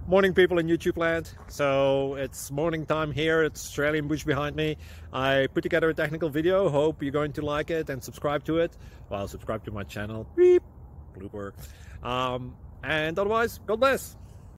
Morning, people in YouTube land. So it's morning time here. It's Australian bush behind me. I put together a technical video. Hope you're going to like it and subscribe to it. Well, subscribe to my channel. Beep. Blooper. And otherwise, God bless.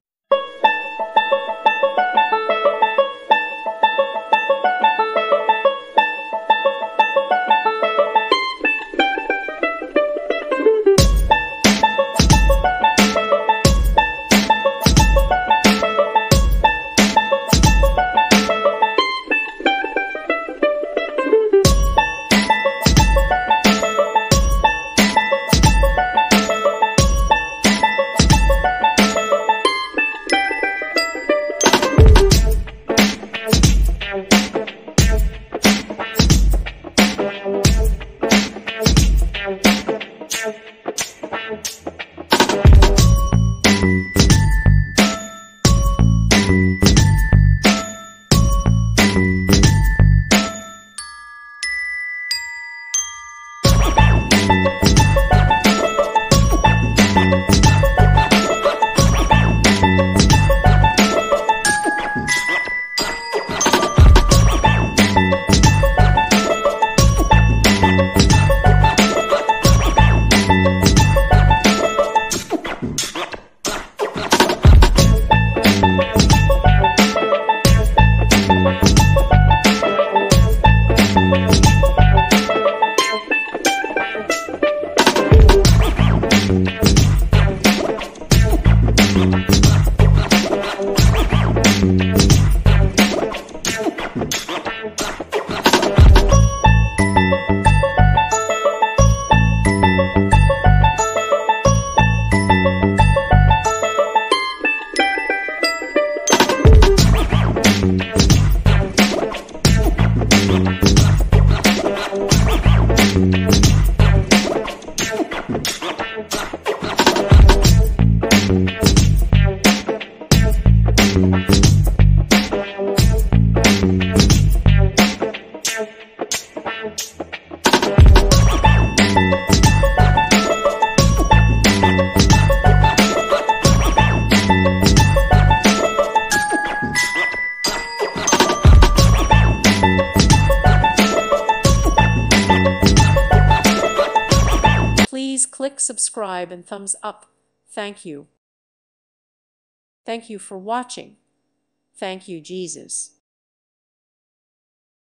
Please click subscribe and thumbs up. Thank you. Thank you for watching. Thank you, Jesus.